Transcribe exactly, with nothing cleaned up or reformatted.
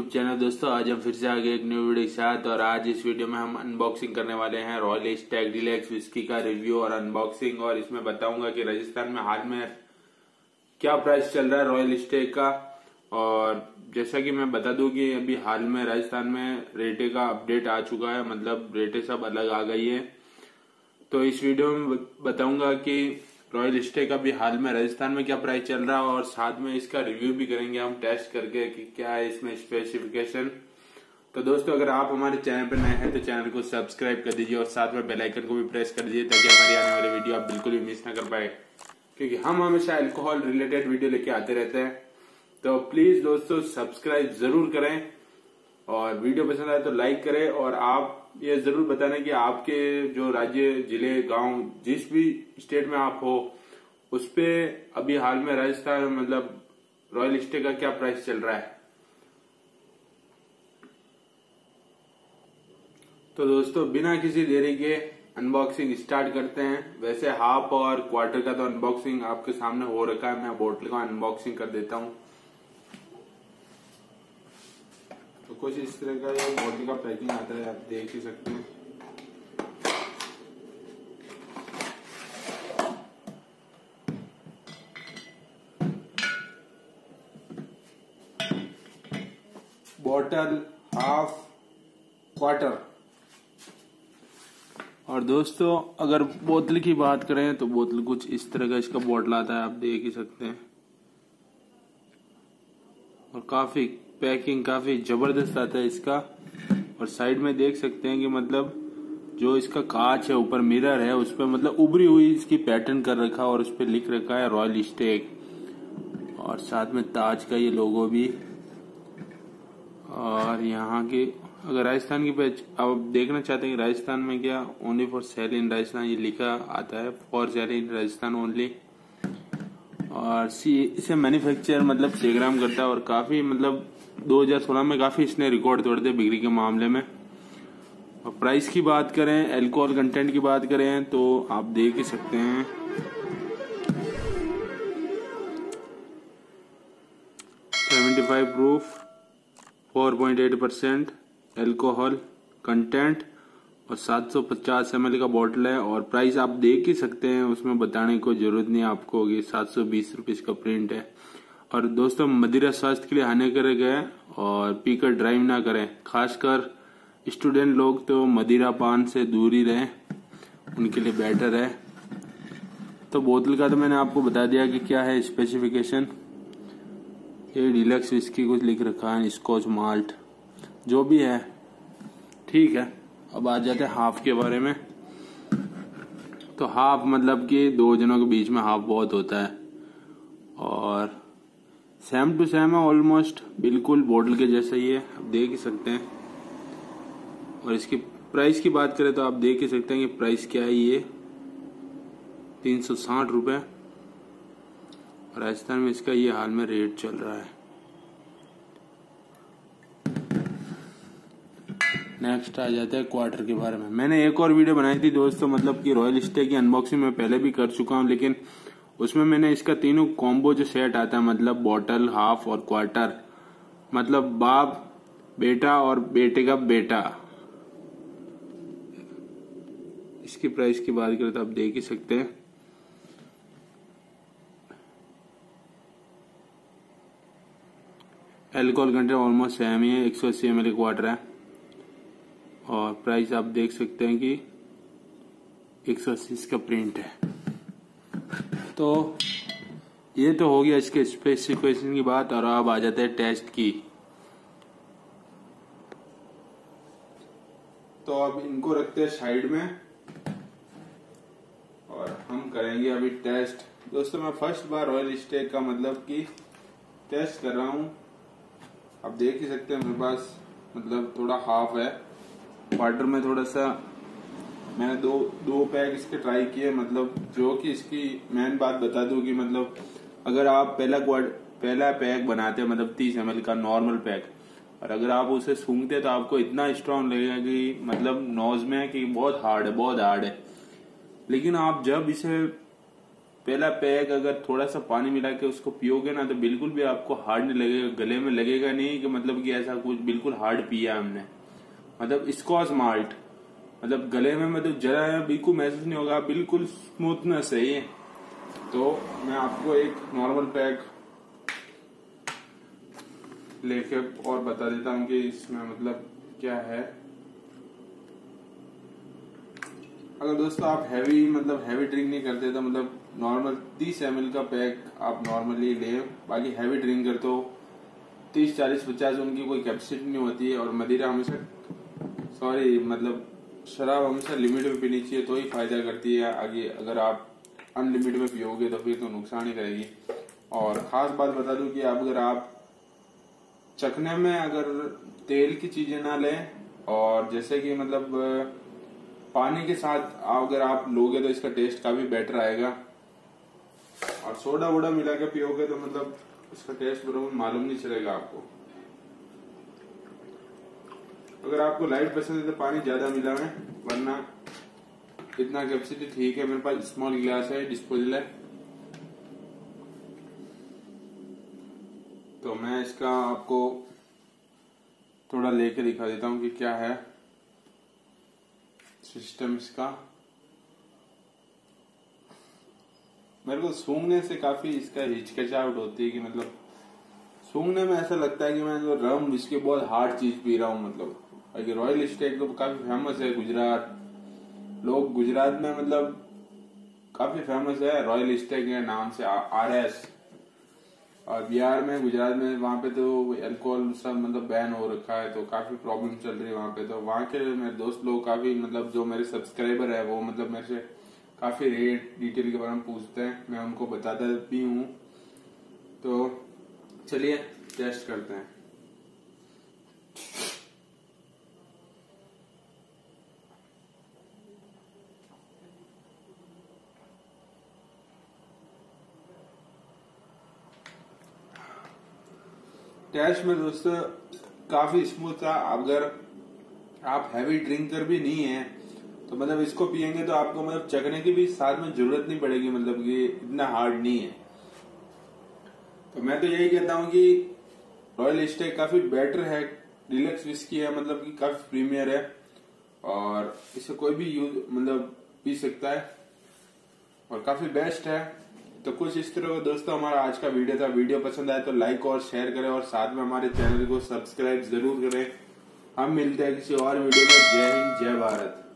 Channel. दोस्तों आज हम फिर से आ गए एक न्यू वीडियो के साथ और आज इस वीडियो में हम अनबॉक्सिंग करने वाले हैं रॉयल स्टैग डीलक्स विस्की का रिव्यू और अनबॉक्सिंग, और इसमें बताऊंगा कि राजस्थान में हाल में क्या प्राइस चल रहा है रॉयल स्टैग का। और जैसा कि मैं बता दूं कि अभी हाल में राजस्थान में रेटे का अपडेट आ चुका है, मतलब रेटे सब अलग आ गई है। तो इस वीडियो में बताऊंगा कि रॉयल स्टैग का भी हाल में राजस्थान में क्या प्राइस चल रहा है और साथ में इसका रिव्यू भी करेंगे हम टेस्ट करके कि क्या है इसमें स्पेसिफिकेशन। तो दोस्तों अगर आप हमारे चैनल पर नए हैं तो चैनल को सब्सक्राइब कर दीजिए और साथ में बेल आइकन को भी प्रेस कर दीजिए ताकि हमारी आने वाली वीडियो आप बिल्कुल भी मिस ना कर पाए, क्योंकि हम हमेशा अल्कोहल रिलेटेड वीडियो लेके आते रहते हैं। तो प्लीज दोस्तों सब्सक्राइब जरूर करें और वीडियो पसंद आए तो लाइक करें, और आप ये जरूर बताना कि आपके जो राज्य, जिले, गांव, जिस भी स्टेट में आप हो उस पे अभी हाल में राजस्थान मतलब रॉयल स्टैग का क्या प्राइस चल रहा है। तो दोस्तों बिना किसी देरी के अनबॉक्सिंग स्टार्ट करते हैं। वैसे हाफ और क्वार्टर का तो अनबॉक्सिंग आपके सामने हो रखा है, मैं बोतल का अनबॉक्सिंग कर देता हूं। तो कुछ इस तरह का ये बॉटल का पैकिंग आता है, आप देख ही सकते हैं। Bottle, half, quarter. और दोस्तों अगर बोतल की बात करें तो बोतल कुछ इस तरह का इसका बॉटल आता है, आप देख ही सकते हैं। और काफी पैकिंग काफी जबरदस्त आता है इसका। और साइड में देख सकते हैं कि मतलब जो इसका कांच है, ऊपर मिरर है, उस पर मतलब उभरी हुई इसकी पैटर्न कर रखा है और उस पर लिख रखा है रॉयल स्टैग, और साथ में ताज का ये लोगो भी। और यहाँ के अगर राजस्थान की पेज आप देखना चाहते हैं कि राजस्थान में क्या only for sale in Rajasthan ये लिखा आता है, for sale in Rajasthan only. और सी इसे मैन्युफैक्चर मतलब सेग्राम करता है और काफी मतलब दो हज़ार सोलह में काफी इसने रिकॉर्ड तोड़ दिए बिक्री के मामले में। और प्राइस की बात करें, अल्कोहल कंटेंट की बात करें तो आप देख ही सकते हैं पचहत्तर प्रूफ, चार पॉइंट आठ परसेंट अल्कोहल कंटेंट और सात सौ पचास एम एल का बॉटल है। और प्राइस आप देख ही सकते हैं, उसमें बताने को जरूरत नहीं आपको कि सात सौ बीस रुपए का प्रिंट है। और दोस्तों मदिरा स्वास्थ्य के लिए हानिकारक है और पीकर ड्राइव ना करें, खासकर स्टूडेंट लोग तो मदिरा पान से दूर ही रहें, उनके लिए बेटर है। तो बोतल का तो मैंने आपको बता दिया कि क्या है स्पेसिफिकेशन। ये डीलक्स विस्की कुछ लिख रखा है, स्कॉच माल्ट जो भी है ठीक है। अब आ जाते हैं हाफ के बारे में। तो हाफ मतलब कि दो जनों के बीच में हाफ बहुत होता है और सेम टू सेम है ऑलमोस्ट, बिल्कुल बोतल के जैसा ही है, आप देख ही सकते हैं। और इसकी प्राइस की बात करें तो आप देख ही सकते हैं कि प्राइस क्या है, ये तीन सौ साठ रुपये। और राजस्थान में इसका ये हाल में रेट चल रहा है। नेक्स्ट आ जाता है क्वार्टर के बारे में। मैंने एक और वीडियो बनाई थी दोस्तों, मतलब कि रॉयल स्टैग की अनबॉक्सिंग में पहले भी कर चुका हूं, लेकिन उसमें मैंने इसका तीनों कॉम्बो जो सेट आता है, मतलब बॉटल, हाफ और क्वार्टर, मतलब बाप, बेटा और बेटे का बेटा। इसकी प्राइस की बात करें तो आप देख ही सकते हैं। अल्कोहल कंटेंट ऑलमोस्ट सेम ही है, एक सौ अस्सी एम एल क्वार्टर है। और प्राइस आप देख सकते हैं कि एक सौ अस्सी का प्रिंट है। तो ये तो हो गया इसके स्पेसिफिकेशन की बात। और अब आ जाते हैं टेस्ट की। तो अब इनको रखते हैं साइड में और हम करेंगे अभी टेस्ट। दोस्तों मैं फर्स्ट बार रॉयल स्टैग का मतलब कि टेस्ट कर रहा हूं। आप देख ही सकते हैं मेरे पास मतलब थोड़ा हाफ है, क्वार्टर में थोड़ा सा मैंने दो दो पैक इसके ट्राई किए। मतलब जो कि इसकी मेन बात बता दूं कि मतलब अगर आप पहला क्वार्ट पहला पैक बनाते हैं मतलब तीस एम एल का नॉर्मल पैक, और अगर आप उसे सूंघते तो आपको इतना स्ट्रांग लगेगा कि मतलब नोज में कि बहुत हार्ड है, बहुत हार्ड है। लेकिन आप जब इसे पहला पैक अगर थोड़ा सा पानी मिला के उसको पियोगे ना तो बिल्कुल भी आपको हार्ड नहीं लगेगा, गले में लगेगा नहीं कि मतलब कि ऐसा कुछ बिल्कुल हार्ड पिया हमने। मतलब स्कॉच माल्ट मतलब गले में मतलब जरा बिल्कुल महसूस नहीं होगा, बिल्कुल स्मूथनेस है ये। तो मैं आपको एक नॉर्मल पैक लेके और बता देता हूँ कि इसमें मतलब क्या है। अगर दोस्तों आप हैवी मतलब हैवी ड्रिंक नहीं करते तो मतलब नॉर्मल तीस एम एल का पैक आप नॉर्मली ले। बाकी हैवी ड्रिंक करते हो तीस चालीस पचास उनकी कोई कैपेसिटी नहीं होती है। और मदिरा हमेशा सॉरी मतलब शराब हमेशा लिमिट में पीनी चाहिए तो ही फायदा करती है। आगे अगर आप अनलिमिट में पियोगे तो फिर तो नुकसान ही करेगी। और खास बात बता दूं कि अगर आप चखने में अगर तेल की चीजें ना लें और जैसे कि मतलब पानी के साथ अगर आप लोगे तो इसका टेस्ट काफी बेटर आएगा। और सोडा वोडा मिला के पियोगे तो मतलब इसका टेस्ट बराबर मालूम नहीं चलेगा आपको। अगर आपको लाइट पसंद है तो पानी ज्यादा मिला है, वरना इतना कैपेसिटी ठीक है। मेरे पास स्मॉल गिलास है, डिस्पोजल है, तो मैं इसका आपको थोड़ा लेके दिखा देता हूँ कि क्या है सिस्टम इसका। मेरे को सूंघने से काफी इसका हिचकिचाहट होती है कि मतलब सूंघने में ऐसा लगता है कि मैं जो रम विस्की बहुत हार्ड चीज पी रहा हूँ। मतलब रॉयल स्टेग तो काफी फेमस है गुजरात, लोग गुजरात में मतलब काफी फेमस है रॉयल स्टेग के नाम से आर एस। और बिहार में गुजरात में वहां पे तो अल्कोहल सब मतलब बैन हो रखा है, तो काफी प्रॉब्लम चल रही है वहां पे। तो वहां के मेरे दोस्त लोग काफी मतलब जो मेरे सब्सक्राइबर है वो मतलब मेरे से काफी रेट डिटेल के बारे में पूछते हैं, मैं उनको बताता भी हूँ। तो चलिए टेस्ट करते हैं। टेस्ट में दोस्तों काफी स्मूथ था। अगर आप हैवी ड्रिंकर भी नहीं है तो मतलब इसको पियेंगे तो आपको मतलब चखने की भी साथ में जरूरत नहीं पड़ेगी, मतलब कि इतना हार्ड नहीं है। तो मैं तो यही कहता हूँ कि रॉयल स्टेग काफी बेटर है, डिलक्स विस्की है, मतलब कि काफी प्रीमियर है और इसे कोई भी यूज मतलब पी सकता है और काफी बेस्ट है। तो कुछ इस तरह का दोस्तों हमारा आज का वीडियो था। वीडियो पसंद आए तो लाइक और शेयर करें और साथ में हमारे चैनल को सब्सक्राइब जरूर करें। हम मिलते हैं किसी और वीडियो में। जय हिंद, जय भारत।